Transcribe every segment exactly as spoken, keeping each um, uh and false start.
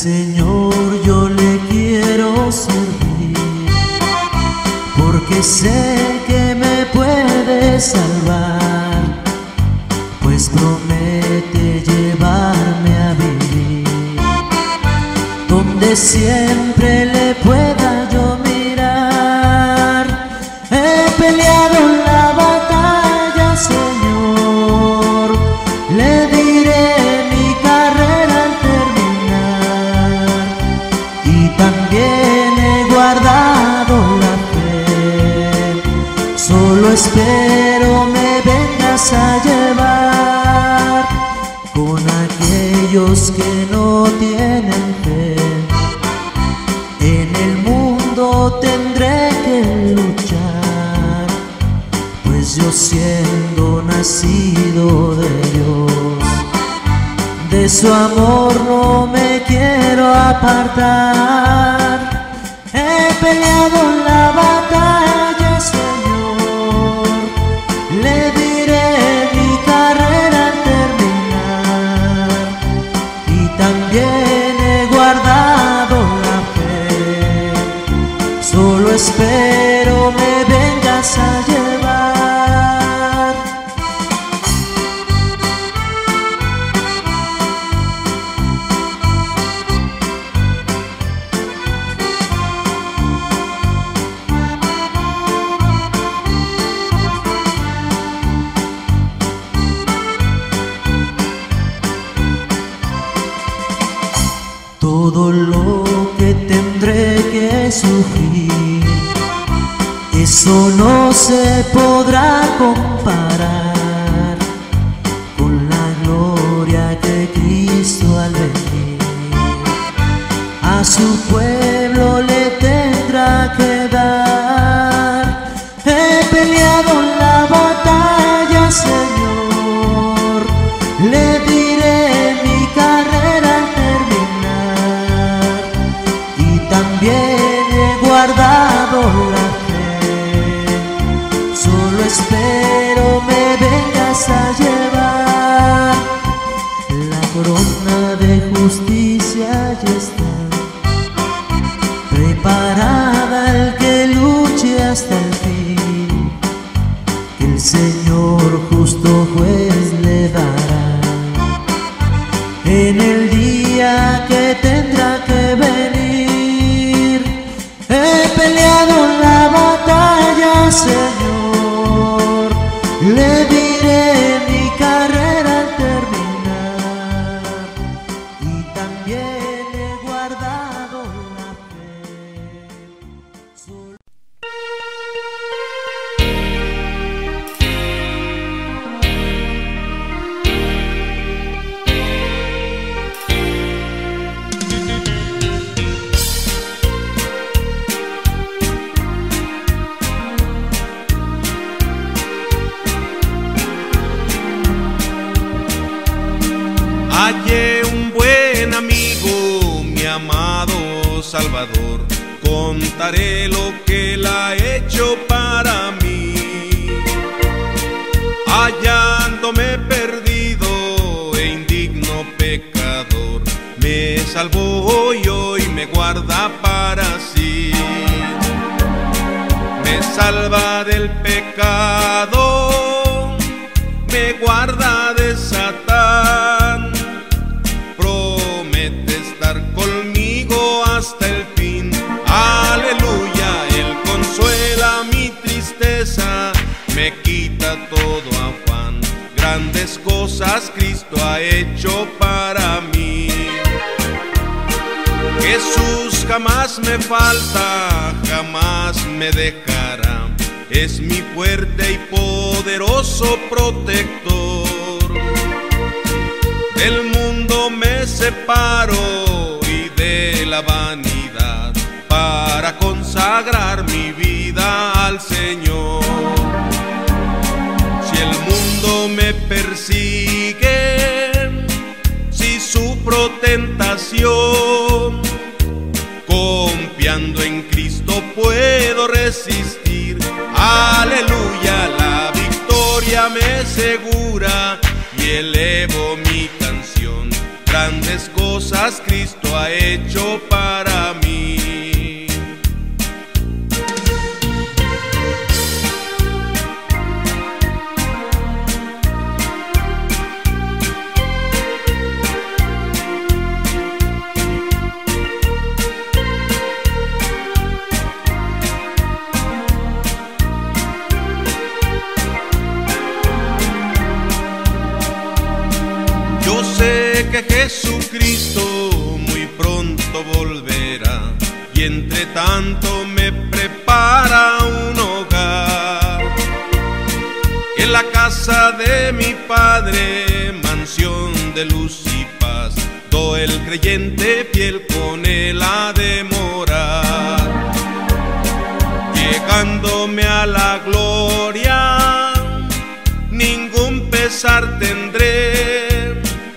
Señor yo le quiero servir, porque sé que me puede salvar, pues promete llevarme a vivir donde siempre le pueda yo mirar. He peleado la batalla, Señor, le diré mi carrera al terminar, y también he guardado la fe. Solo espero me vengas a llevar con aquellos que no tienen fe. En el mundo tendré que luchar, pues yo siendo nacido de Dios, de su amor no me quiero apartar. He peleado la batalla, Señor, le diré mi carrera al terminar, y también he guardado la fe. Solo espero me vengas a llevar. Todo lo que tendré que sufrir, eso no se podrá comparar con la gloria que Cristo al venir a su pueblo le tendrá que dar. He peleado la batalla, Señor, le diré mi carrera al terminar, y también he guardado la fe. Solo espero me vengas a llevar. La corona de justicia ya está preparada al que luche hasta el fin, que el Señor justo juez le dará en el día que tendrá que venir. He peleado la batalla, Señor, le diré mi carrera al terminar, y también he guardado la fe. Solo hallé un buen amigo, mi amado Salvador, contaré lo que él ha hecho para mí. Hallándome perdido e indigno pecador, me salvó y hoy me guarda para sí. Me salva del pecado, me guarda de Satán, conmigo hasta el fin. Aleluya, Él consuela mi tristeza, me quita todo afán. Grandes cosas Cristo ha hecho para mí. Jesús jamás me falta, jamás me dejará. Es mi fuerte y poderoso protector. Del mundo me separo y de la vanidad, para consagrar mi vida al Señor. Si el mundo me persigue, si sufro tentación, confiando en Cristo puedo resistir. Aleluya, la victoria me asegura y elevo mi canción. grandes cosas Cristo ha hecho para mí. Yo sé que Jesucristo muy pronto volverá y entre tanto me prepara un hogar. En la casa de mi Padre, mansión de luz y paz, todo el creyente fiel con él ha de morar. Llegándome a la gloria, ningún pesar tendré,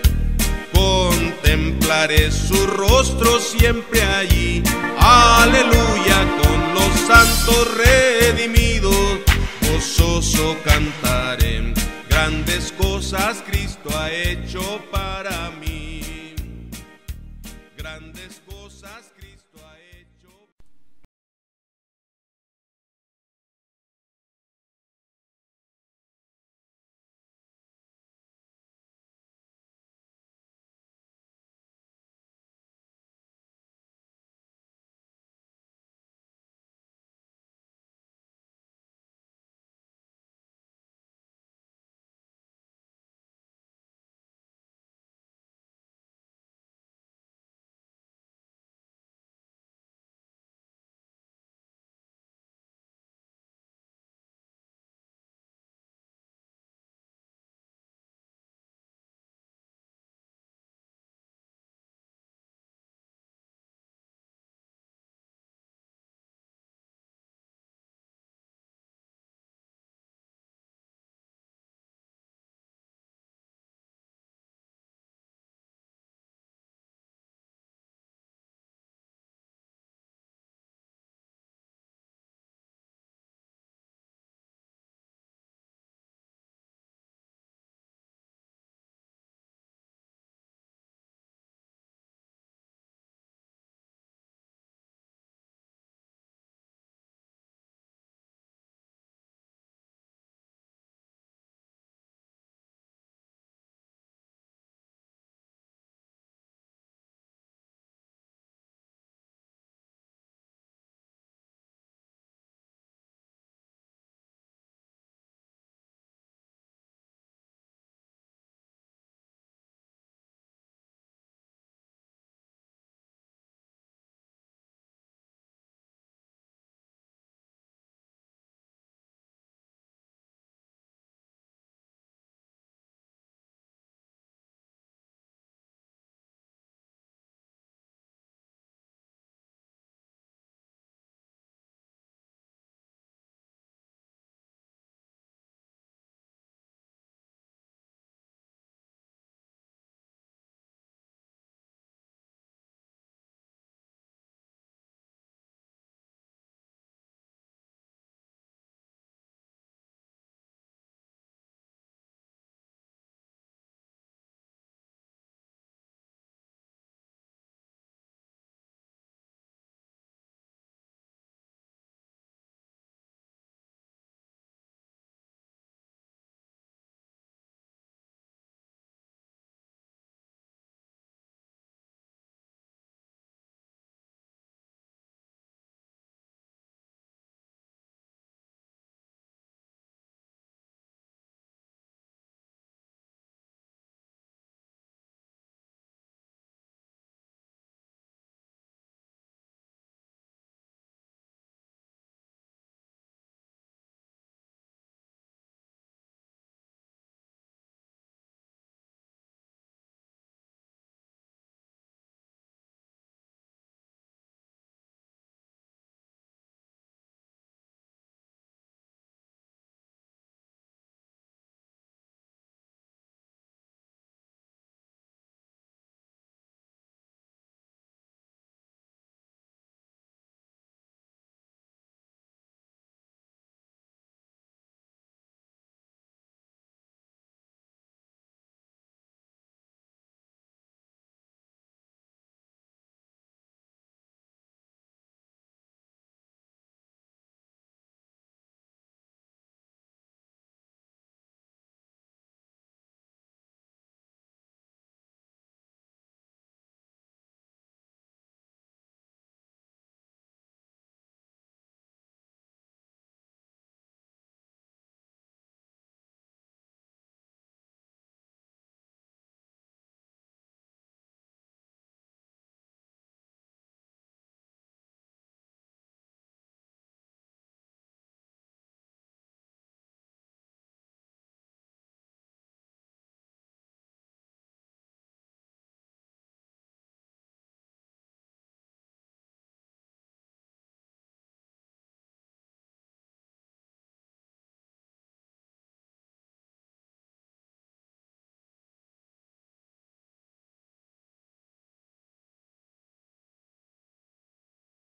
contemplaré su rostro siempre allí. Aleluya, con los santos redimidos, gozoso cantaré. Grandes cosas Cristo ha hecho para mí. Grandes cosas Cristo ha hecho.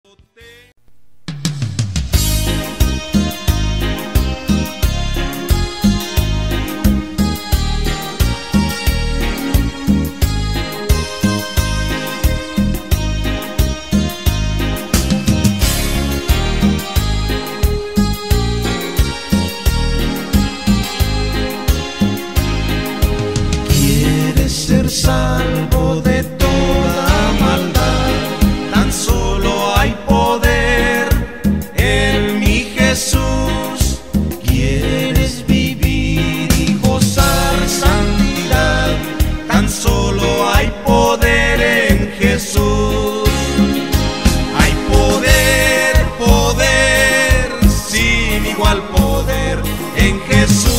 Salvo de toda maldad, tan solo hay poder en mi Jesús. Quieres vivir y gozar santidad, tan solo hay poder en Jesús. Hay poder, poder, sin igual poder en Jesús,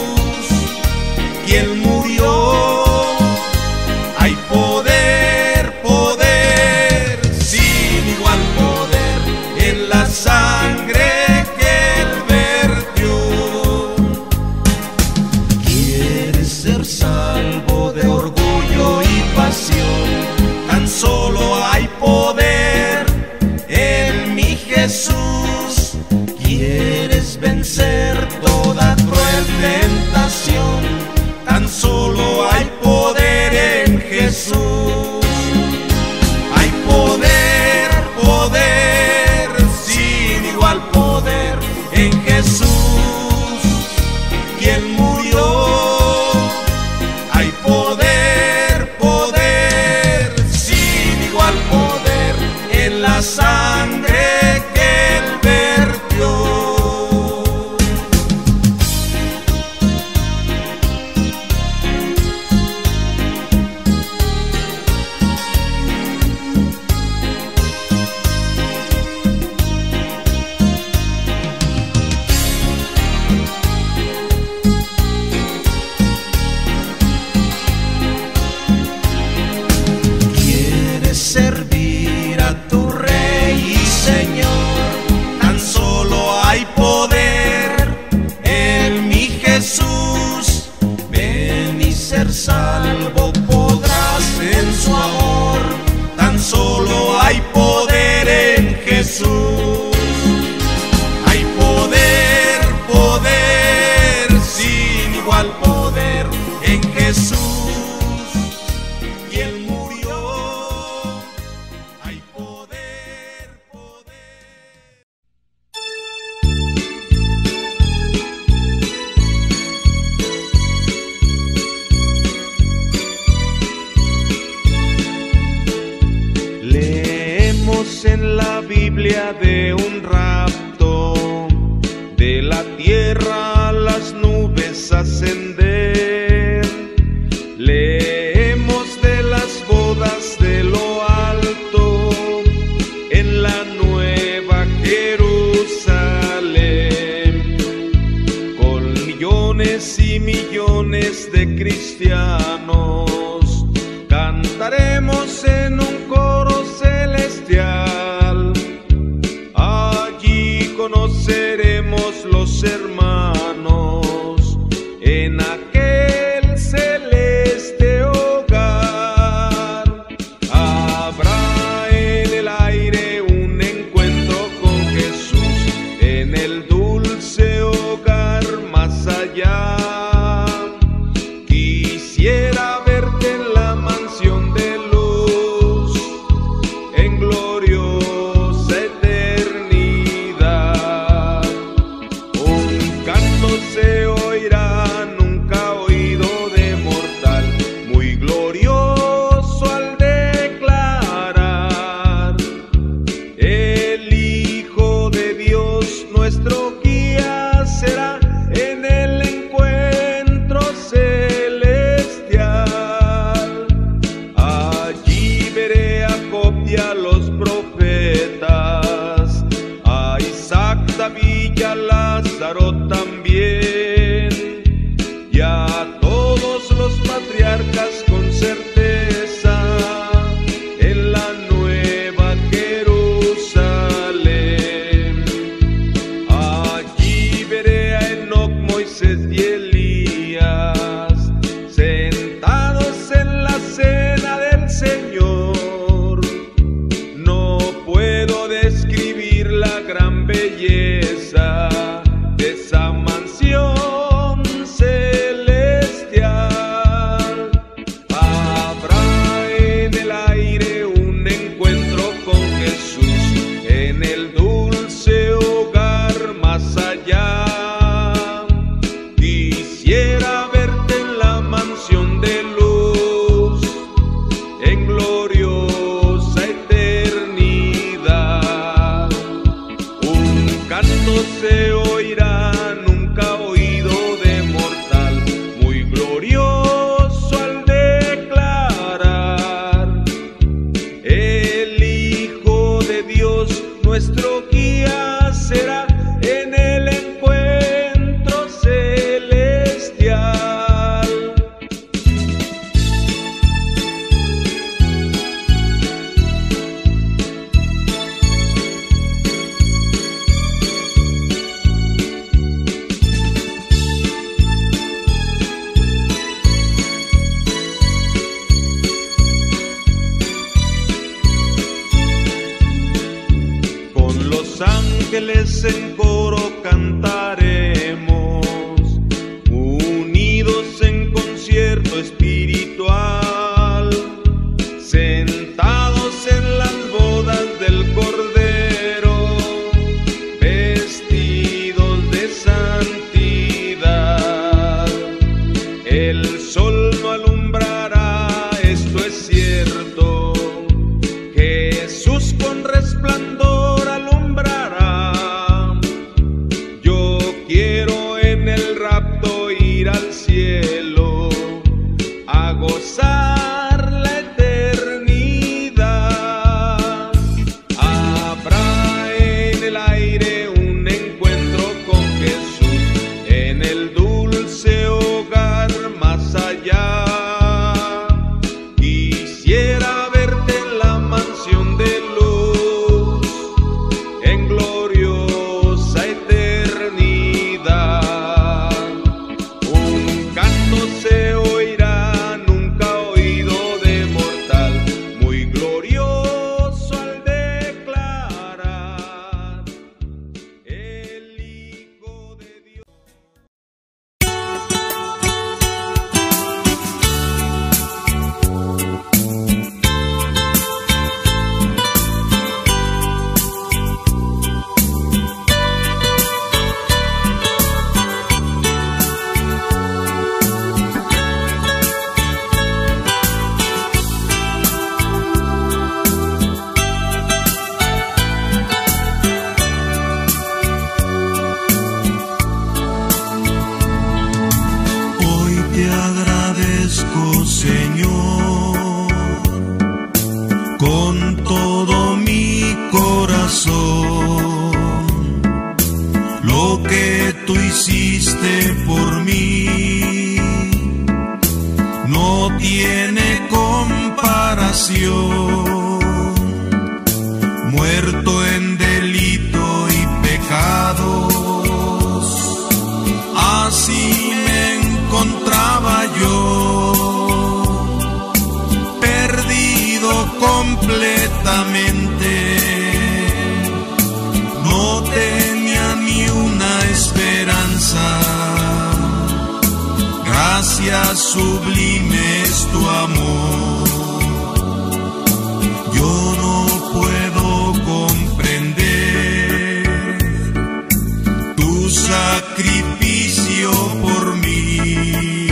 quien murió. Hay poder, poder, sin igual poder en la sangre que Él vertió. Quieres ser salvo de orgullo y pasión, tan solo hay poder en mi Jesús. Quieres vencer toda cruel tentación, tan solo hay poder en Jesús. Hay poder, poder, sin igual poder en Jesús, quien murió. Hay poder, poder, sin igual poder en la sangre que Él vertió. Servir a tu Rey y Señor, tan solo hay poder en mi Jesús. Ven y ser salvo podrás en su amor, tan solo hay poder en Jesús. Hay poder, poder, sin igual poder en Jesús. En la Biblia de un rapto, de la tierra a las nubes ascender. Leemos de las bodas de lo alto en la nueva Jerusalén, con millones y millones de cristianos. Cantaremos en un coro celestial, allí conoceremos los hermanos en aquel celeste hogar. Habrá en el aire un encuentro con Jesús, en el dulce hogar más allá. Quisiera verte en la mansión de luz, en gloriosa eternidad. Un canto se oirá nunca oído de mortal, muy glorioso al declarar: el Hijo de Dios nuestro guía será en el encuentro celestial. Allí veré a Job y a los profetas, a Isaac, David y a Lázaro también, y a todos los patriarcas con certeza en la nueva Jerusalén. Allí veré a Enoc, Moisés y Elías sentados en la cena del Señor. nuestro guía será en el encuentro celestial. Ángeles en coro cantaremos, unidos en concierto espiritual, sentados en las bodas del Cordero, vestidos de santidad. El sol no alumbrará, esto es cierto, Jesús con resplandor al cielo a gozar la eternidad. Habrá en el aire un encuentro con Jesús, en el dulce hogar más allá. Quisiera verte en la mansión de luz, en gloriosa eternidad. Se oirá, nunca oído de mortal, muy glorioso al declarar el Hijo de Dios. Señor, con todo mi corazón, lo que tú hiciste por mí no tiene comparación. Muerto en delito y pecados, así me encontraba yo, completamente, no tenía ni una esperanza. Gracias sublime es tu amor, yo no puedo comprender tu sacrificio por mí.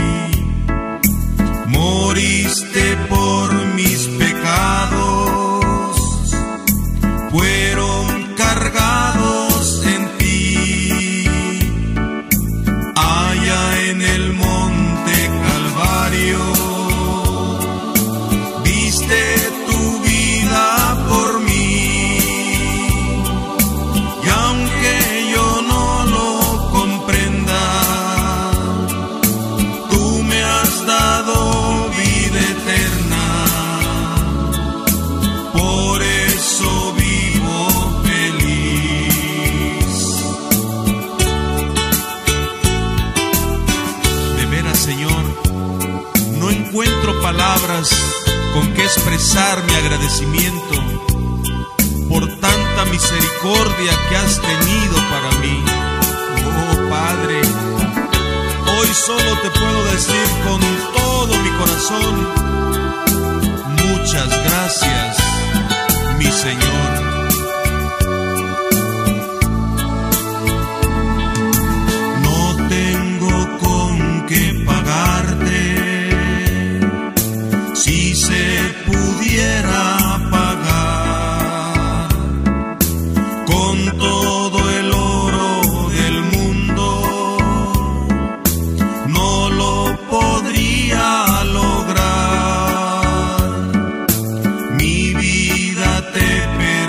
Moriste por mis pecados, fueron cargados en ti. Allá en el monte Calvario, diste tu vida por mí. Y aunque yo no lo comprenda, tú me has dado vida eterna. Por eso vivo feliz. De veras, Señor, no encuentro palabras con que expresar mi agradecimiento por tanta misericordia que has tenido para mí. Oh Padre, hoy solo te puedo decir con todo mi corazón, muchas gracias, mi Señor. No tengo con qué pagarte, si se pudiera pagar con todo el oro del mundo, no lo podría lograr. Mi vida te pedí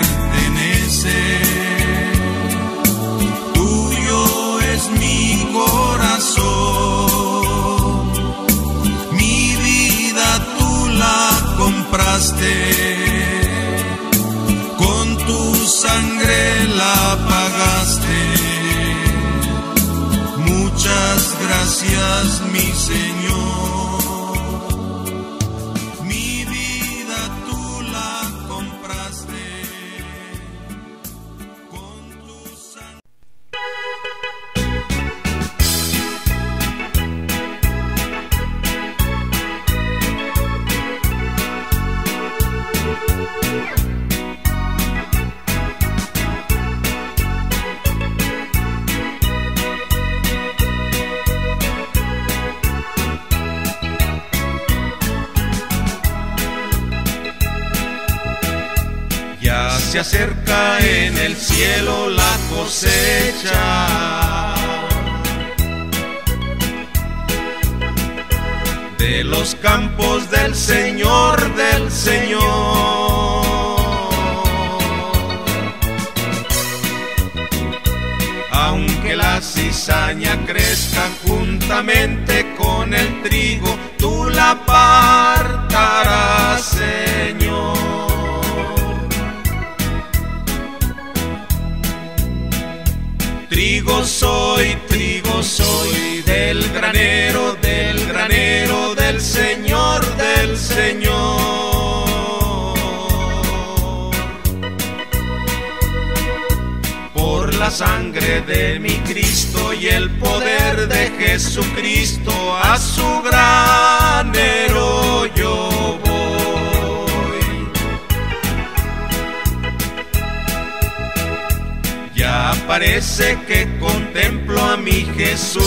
tu sangre la pagaste. Muchas gracias, mi Señor. Mi vida tú la compraste con tu sangre. Ya se acerca en el cielo la cosecha de los campos del Señor, del Señor. Aunque la cizaña crezca juntamente con el trigo, tú la apartarás, Señor. Trigo soy, trigo soy, del granero, del granero, del Señor, del Señor. Por la sangre de mi Cristo y el poder de Jesucristo, a su granero yo voy. Ya parece que contemplo a mi Jesús,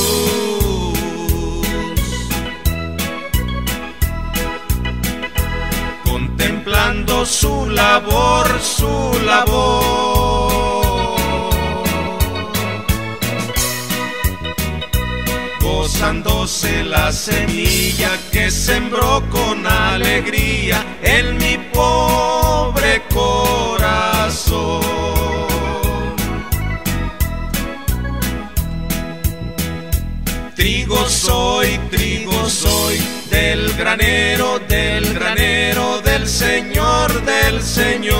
contemplando su labor, su labor, gozándose la semilla que sembró con alegría en mi pobre corazón. Trigo soy, trigo soy, del granero, del granero, del Señor, del Señor.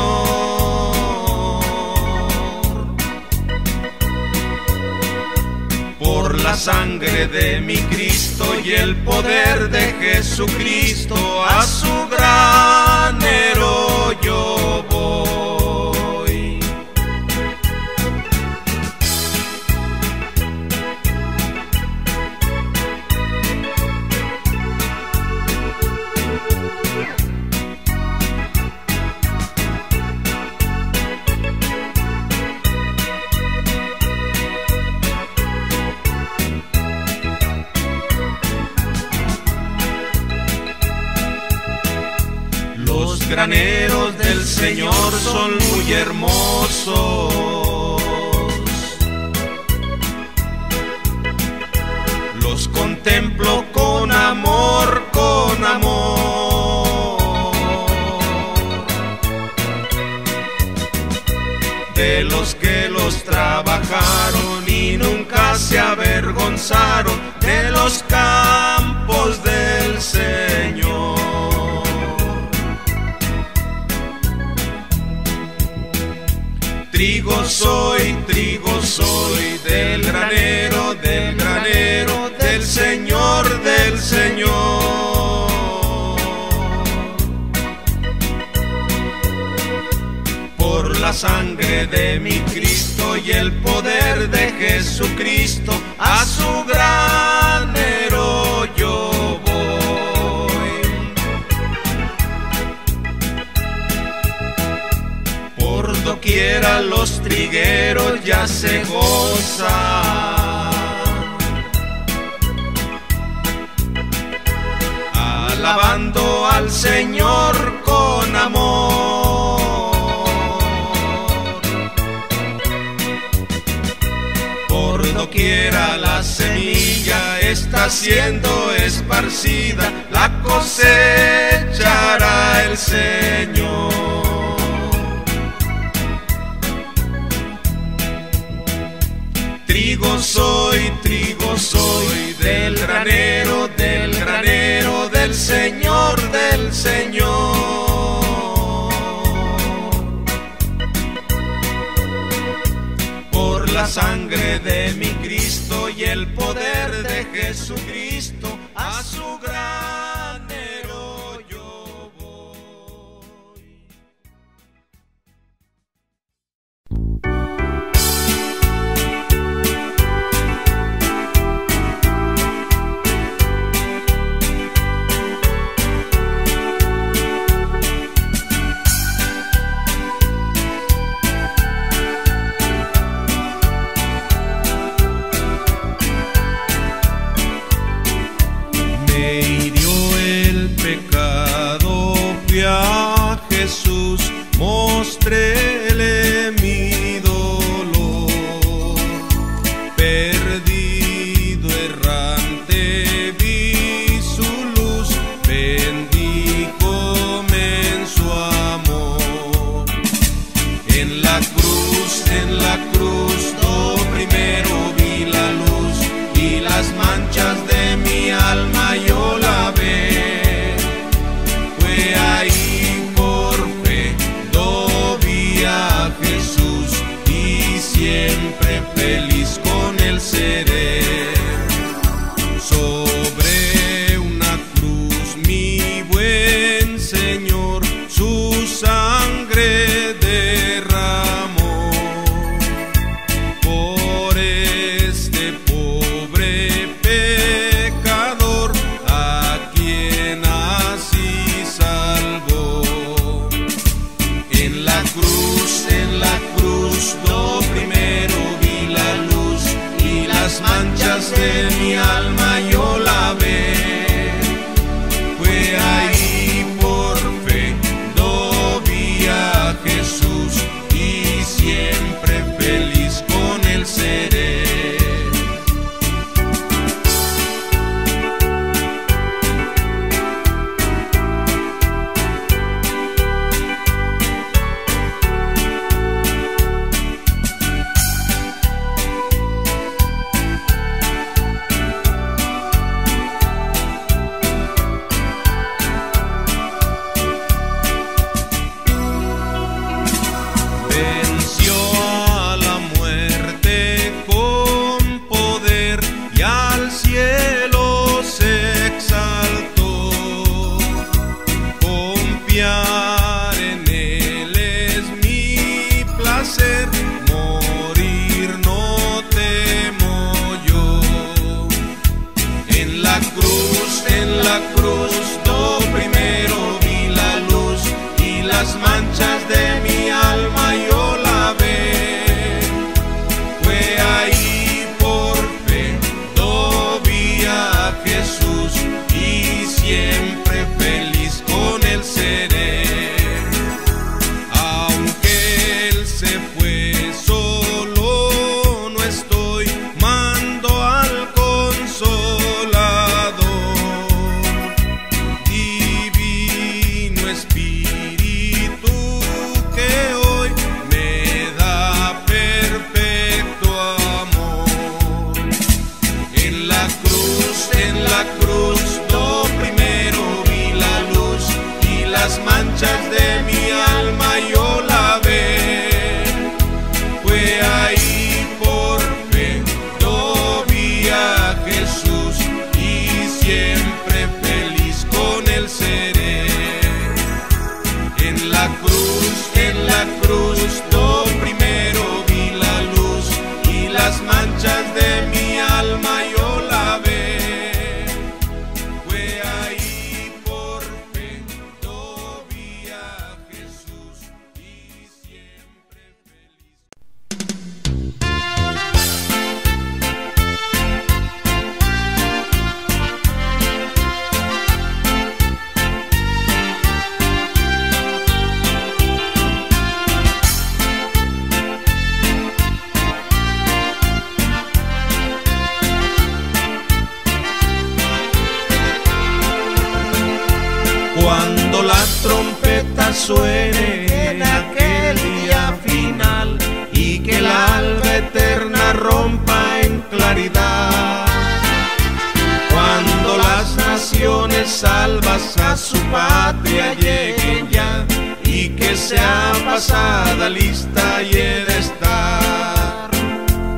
Por la sangre de mi Cristo y el poder de Jesucristo, a su granero yo voy. Los graneros del Señor son muy hermosos, los contemplo con amor, con amor. De los que los trabajaron y nunca se avergonzaron de los campos del Señor. Trigo soy, trigo soy, del granero, del granero, del Señor, del Señor. Por la sangre de mi Cristo y el poder de Jesucristo, a su granero yo voy. Por doquiera los trigueros ya se gozan, alabando al Señor con amor. Por doquiera la semilla está siendo esparcida, la cosechará el Señor. Trigo soy, trigo soy, del granero, del granero, del Señor, del Señor. la sangre de mi Cristo y el poder de Jesucristo, a su granero yo voy. A Jesús mostréle mi dolor, perdido errante vi su luz, bendíjome en su amor. En la cruz, en la cruz, yo primero vi la luz y las manchas de mi alma yo lavé. Ahí por fe lo vi a Jesús y siempre feliz con él seré. Sobre una cruz mi buen Señor su sangre derramó por este pobre pecador a quien así salvó. En la cruz, en la cruz, yo primero vi la luz y las manchas de mi alma yo lavé. Fue ahí por fe, lo vi a Jesús y siempre feliz con él seré. Cuando la trompeta suene en aquel día final y que el alba eterna rompa en claridad, cuando las naciones salvas a su patria lleguen ya y que sea pasada lista y he de estar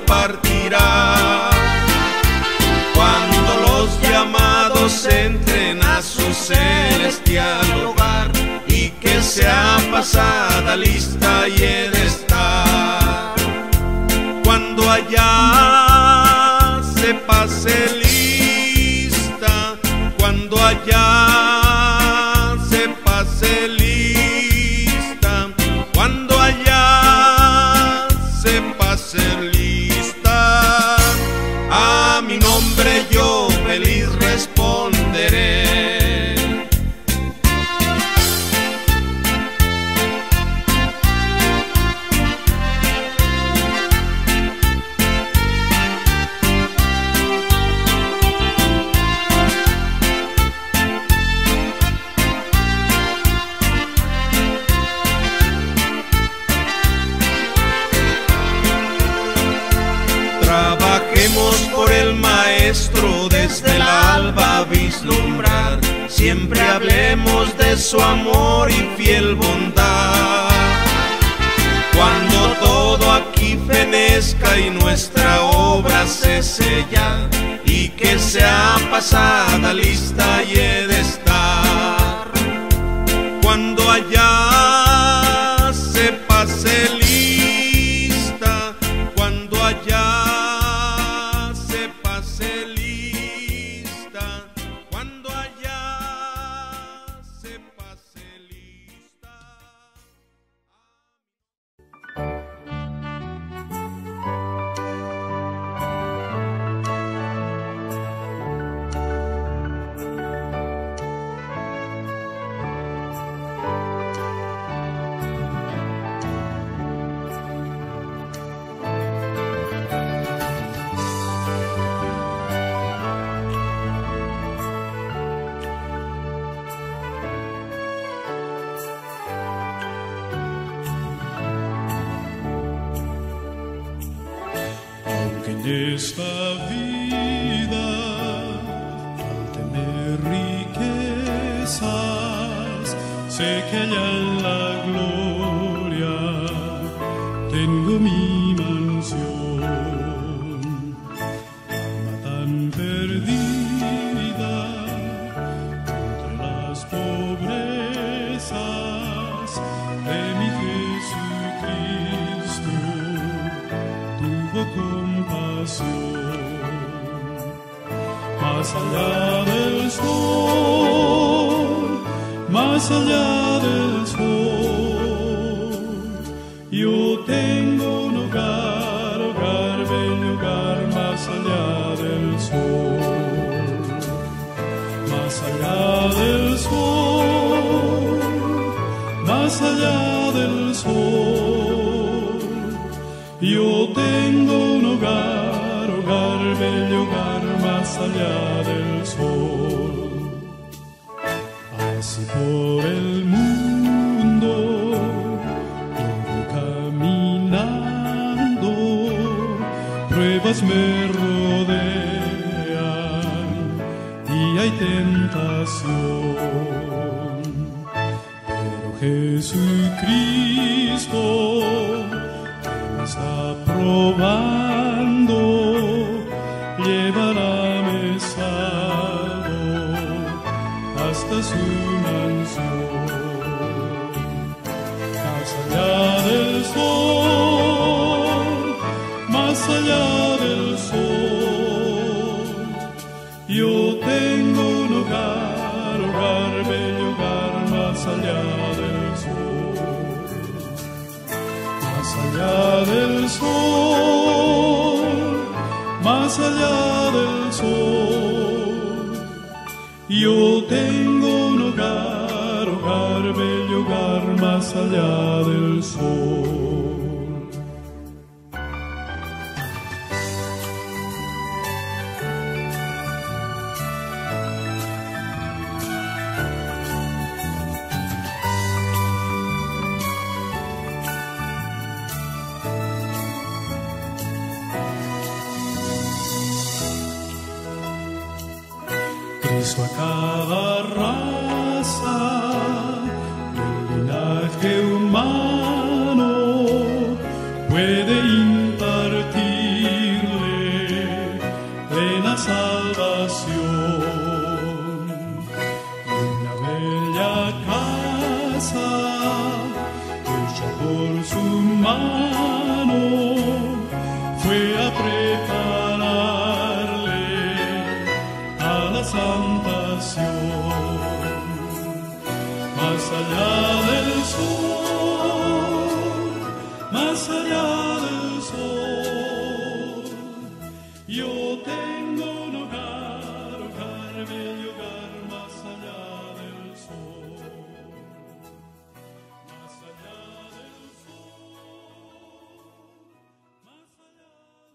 compartirá. Cuando los llamados entren a su celestial hogar, y que sea pasada lista y he de estar. Cuando allá se pase lista, cuando allá se pase lista, cuando allá se pase lista, a mi nombre yo feliz responderé. Trabajemos por el Maestro desde el alba vislumbrar, siempre hablemos de su amor y fiel bondad. Cuando todo aquí fenezca y nuestra obra se sella, y que sea pasada lista y he de estar. Cuando allá se pase lista, cuando allá esta vida, al tener riquezas, sé que allá en la gloria tengo mi mansión. Alma tan perdida entre las pobrezas de mi Jesucristo tuvo compasión. Más allá del sol, más allá del sol, yo tengo un hogar, hogar, bello hogar, más allá del sol. Más allá del sol, más allá del sol, yo tengo un hogar, hogar, bello hogar, más allá del sol. Así por el mundo yo voy caminando, pruebas me rodean y hay tentación, pero Jesucristo está probando, llevarme salvo hasta su mansión. Más allá del sol, más allá del sol, yo tengo un hogar, hogar, bello hogar, más allá del sol. Más allá del sol, más allá del sol, yo tengo un hogar, hogar, bello hogar, más allá del sol. Cristo a cada raza del linaje humano puede impartir por su mano fue a prepararle a la santación. Más allá del sol, más allá del sol, yo tengo un hogar, hogar, bello hogar, más allá del sol. Más allá del sol, más allá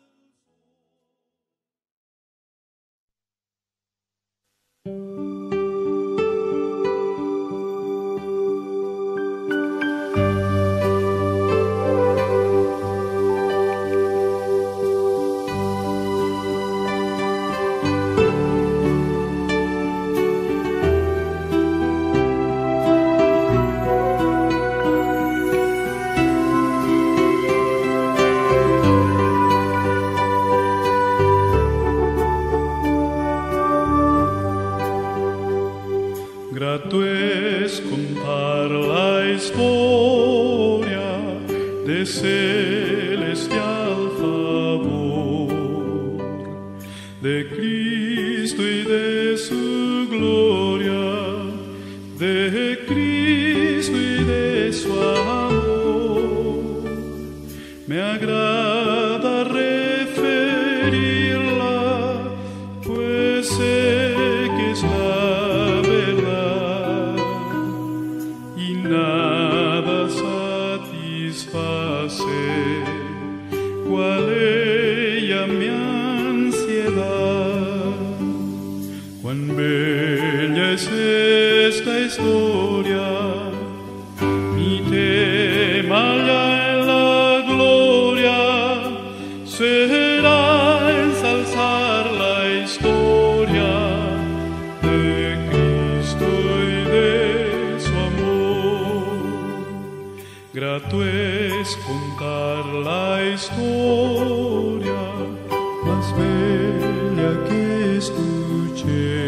Grato es contar la historia de celestial favor, de Cristo y de su gloria, de Cristo y de su amor. Me agrada referirla, pues sé que es la cual ella mi ansiedad. Cuán bella es esta historia, mi tema ya en la gloria será ensalzar la historia de Cristo y de su amor. Grato es contar la historia más bella que escuché,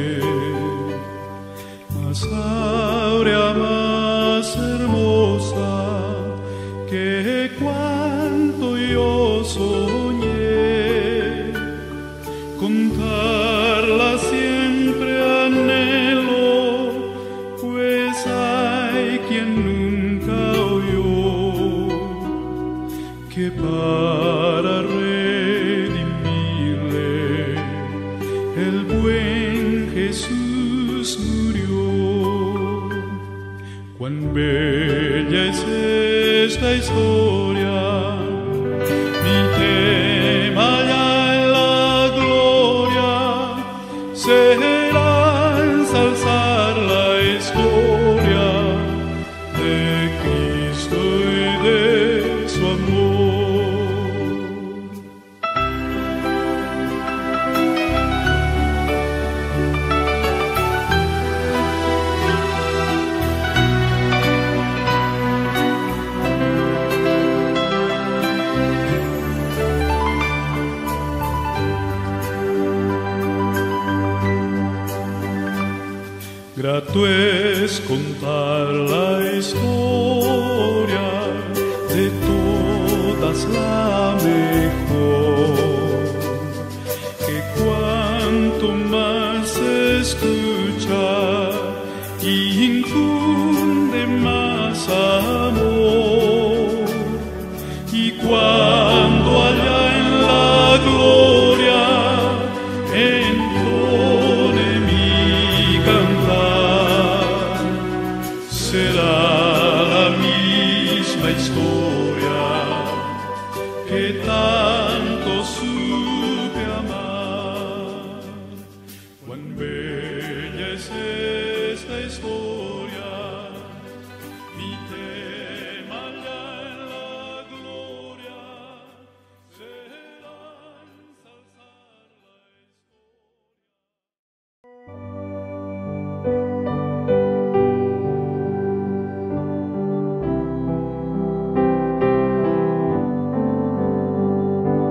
más áurea, más hermosa que cuanto yo soñé. Contarla siempre anhelo, pues hay quien nunca oyó que para redimirle el buen Jesús murió. Cuán bella es esta historia, mi tema ya en la gloria será ensalzar la historia de Cristo y de su amor. Grato es contar la historia, de todas la mejor, que cuanto más se escucha y infunde más amor, y cuando allá en la gloria entone mi cantar, será la misma historia que tanto supe amar. Cuán bella es esta historia, mi tema ya en la gloria será ensalzar la historia.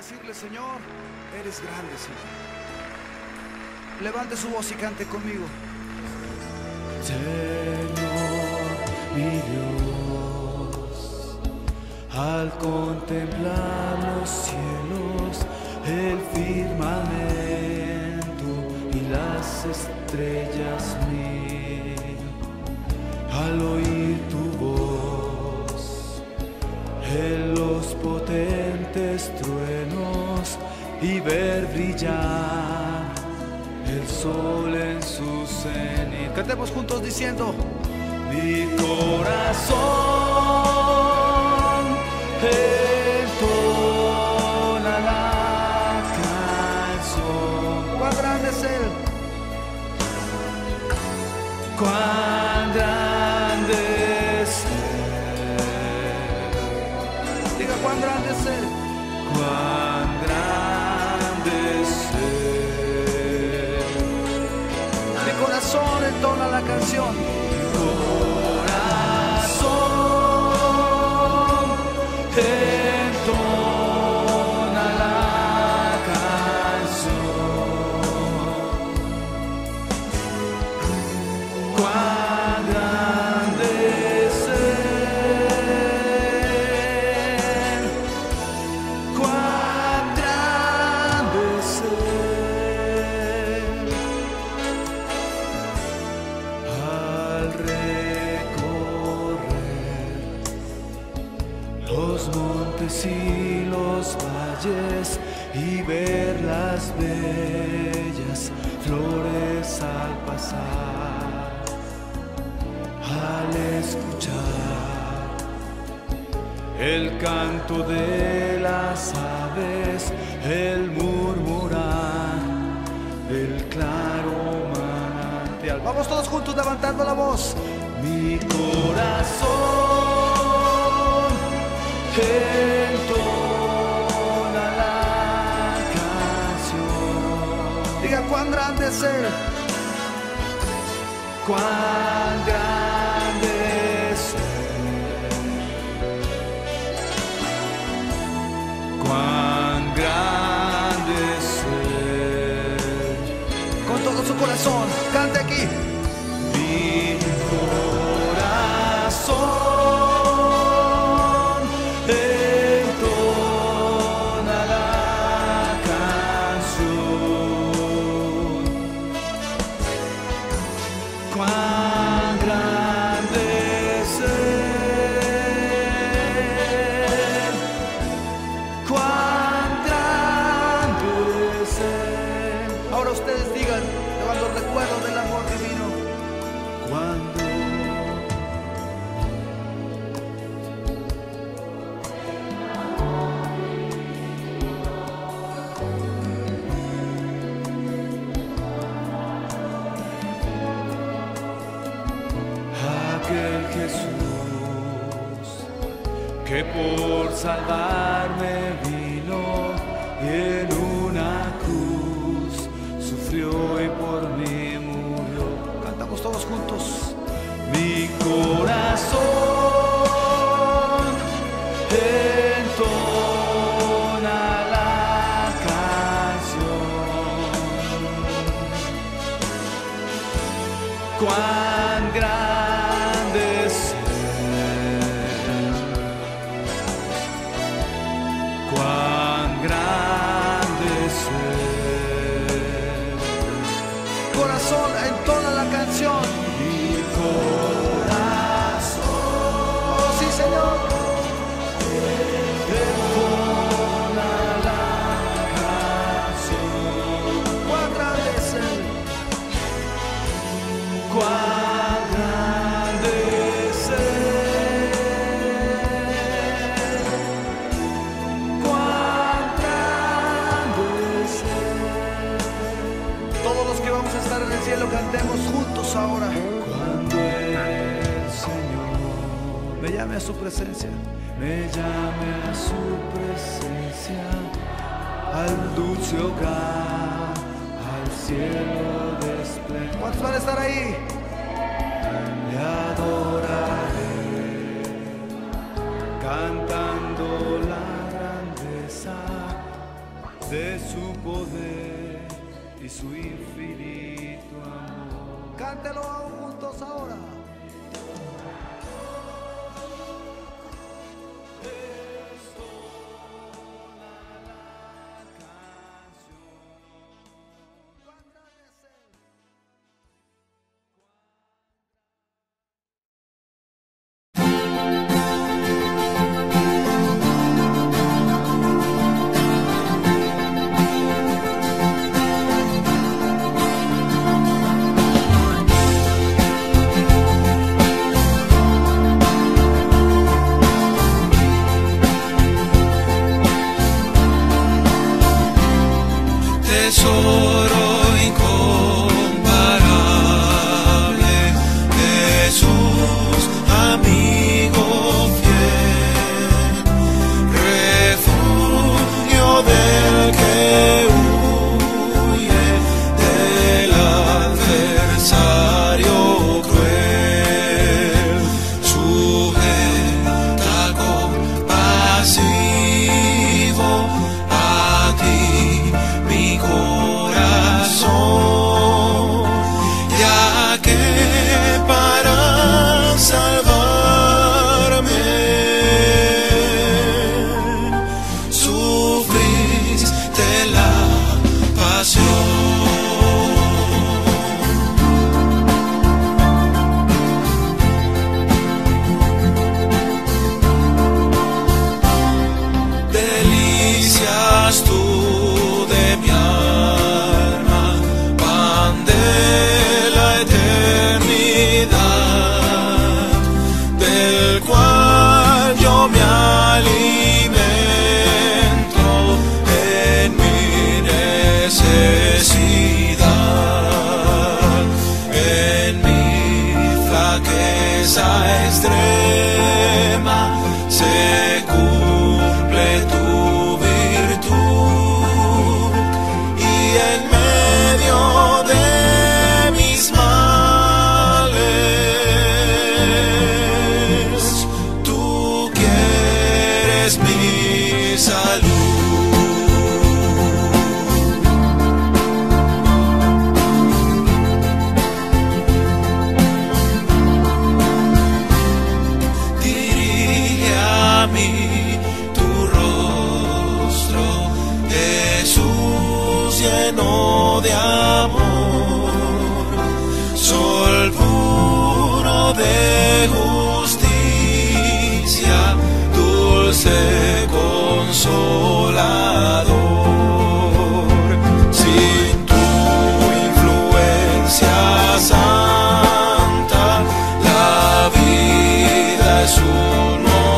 decirle: Señor, eres grande, Señor. Levante su voz y cante conmigo. Señor, mi Dios, al contemplar los cielos, el firmamento y las estrellas mil, al oír tu voz, en los potentes truenos y ver brillar el sol en su cenit. Cantemos juntos diciendo: mi corazón entona la canción. cuán grande es Él, cuán grande es Él. diga: cuán grande es Él, Cuán grande es Él. mi corazón entona la canción. Corazón entona la canción. Cuán grande es Él. Cuán grande es Él. Al recorrer los montes y los valles y ver las bellas flores al pasar, al escuchar el canto de las aves, el murmurar del claro manantial. Vamos todos juntos levantando la voz. Mi corazón entona la canción. Diga: cuán grande es Él, Cuán grande es Él. Cuán grande es Él. con todo su corazón. Cante aquí. Mi corazón entona la canción. Cuán grande es Él. Cuán grande es Él. Ahora ustedes digan, llevando recuerdo del amor divino. Cuando aquel Jesús que por salvarme vino y en una cruz sufrió y por mí murió. Cantamos todos juntos. Mi corazón entona la canción. Cuán grande es Él. Cuán grande es Él. Corazón entona la canción. Mi corazón, Oh, sí, Señor. entona la canción. Cuán grande es Él, Cuán grande es Él. Cuán grande es Él. todos los que vamos a estar en el cielo, cantemos juntos ahora. Cuando el Señor Me llame a su presencia. me llame a su presencia, al dulce hogar, al cielo de esplendor. ¿Cuántos van a estar ahí? Le adoraré, cantando la grandeza de su poder y su infinito amor. Cántelo aún juntos ahora. Tesoro incomparable, Jesús, amigo fiel, refugio del que huye del adversario cruel, sujeta compasivo a ti mi corazón, ya que para salvarme sufriste la pasión. Delicias tú de mi alma, pan de la eternidad, del cual yo me alimento en mi necesidad, en mi flaqueza extrema se cumple tu virtud, y en medio de mis males tú quieres mi salud. Dirige a mí tu rostro, Jesús lleno de amor, sol puro de justicia, dulce consolador. Sin tu influencia santa, la vida es un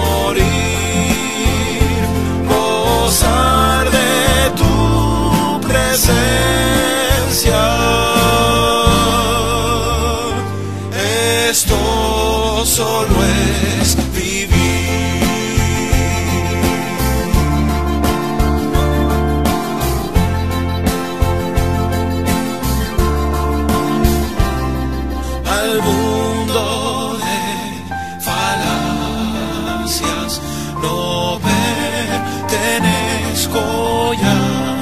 morir. Gozar de tu presencia, esto solo es vivir. Al mundo de falacias no pertenezco ya.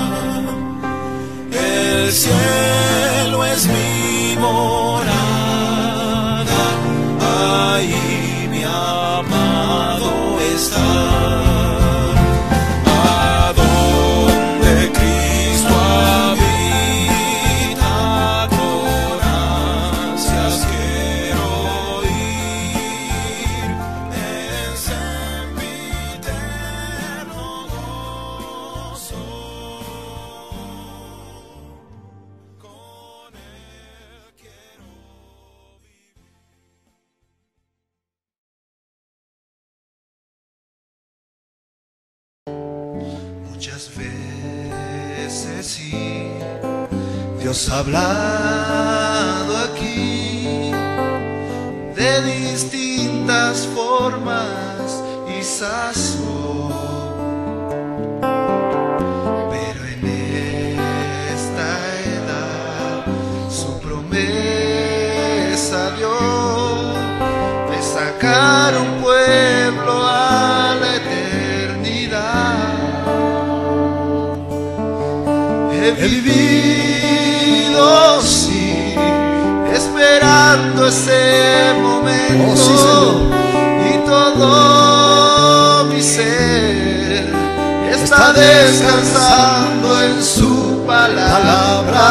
El cielo es mi morada, ahí mi amado está. A donde Cristo habita, gracias quiero ir, en sempiterno gozo. Con él quiero vivir. Muchas veces sí, Dios ha hablado aquí de distintas formas y sazón, pero en esta edad su promesa dio de sacar un pueblo a la eternidad. He vivido, sí, esperando ese momento. Oh, sí, Señor. Y todo mi ser está descansando en su palabra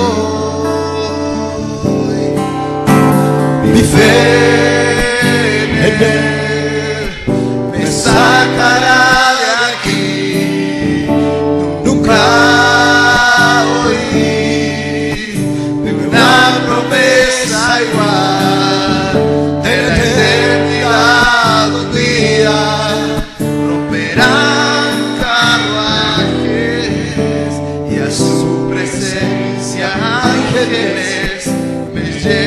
hoy. Mi fe en él me sacará de aquí. Nunca oí de una promesa igual de la eternidad. Un día romperán carruajes y a su presencia ángeles me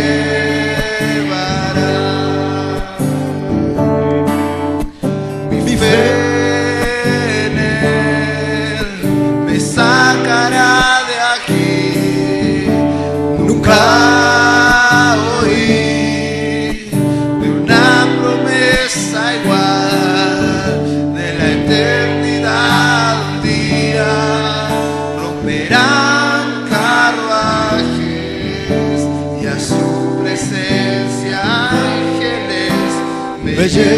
llevarán. Mi fe en él me sacará de aquí. Nunca oí de una promesa igual de la eternidad. Un día romperán carruajes y a su presencia ángeles me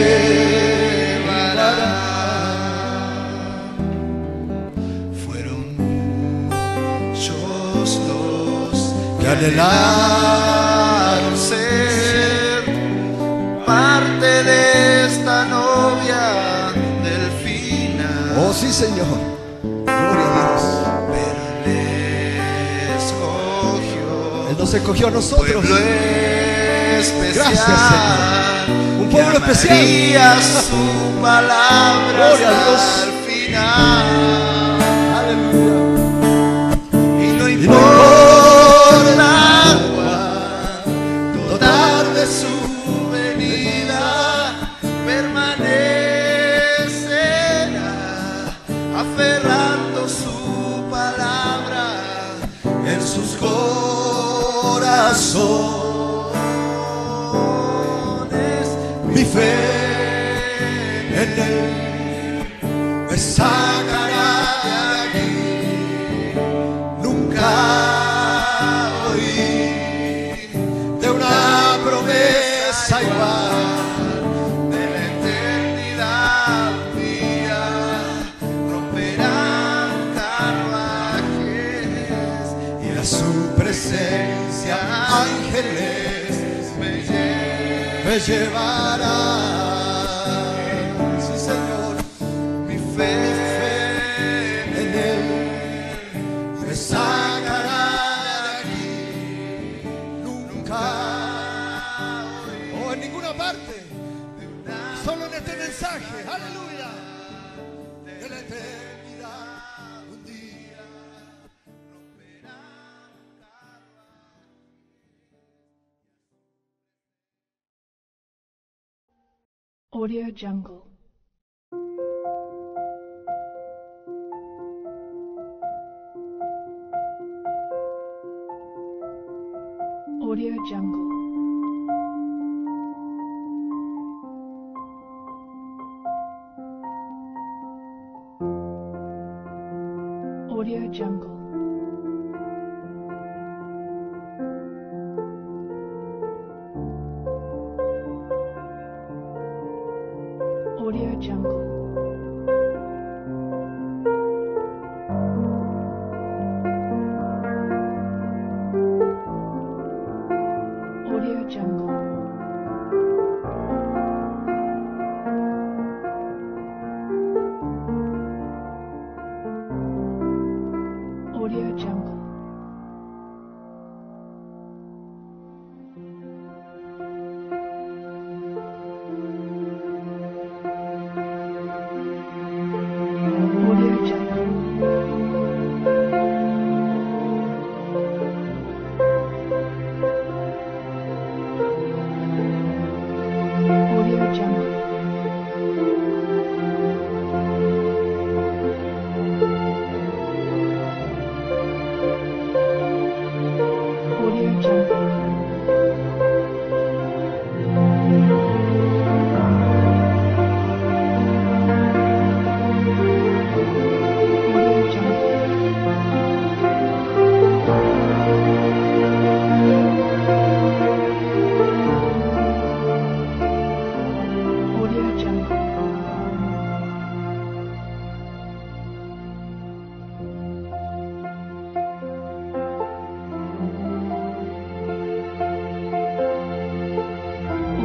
llevarán. Fueron muchos los que anhelaron ser parte de esta novia del final. Oh, sí, Señor. Gloria a Dios. Pero le escogió Él nos escogió a nosotros. pueblo especial. Gracias, Señor. Un pueblo que especial. amaría su palabra Gloria a Dios. hasta el final. Aleluya. Y no no importa cuánto tarde su venida, permanecerá aferrando su palabra en sus corazones. Mi fe en él me sacará de aquí. Nunca oí de una promesa igual de la eternidad. Un día romperán carruajes y a su presencia ángeles me, lle- me llevarán. Sí, Señor, mi fe en él me sacará de aquí. Nunca O en ninguna parte. Solo en este mensaje. Aleluya. de la eternidad un día romperá. Audio Jungle. Audio Jungle. Audio Jungle. Audio Jungle. Audio Jungle. Audio Jungle. Audio Jungle. Audio Jungle.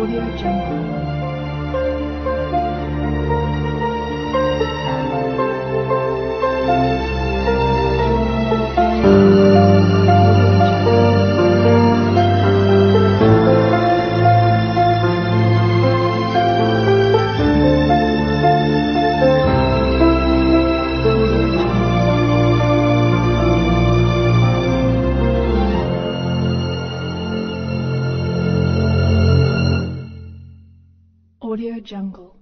Audio Jungle. Audio Jungle.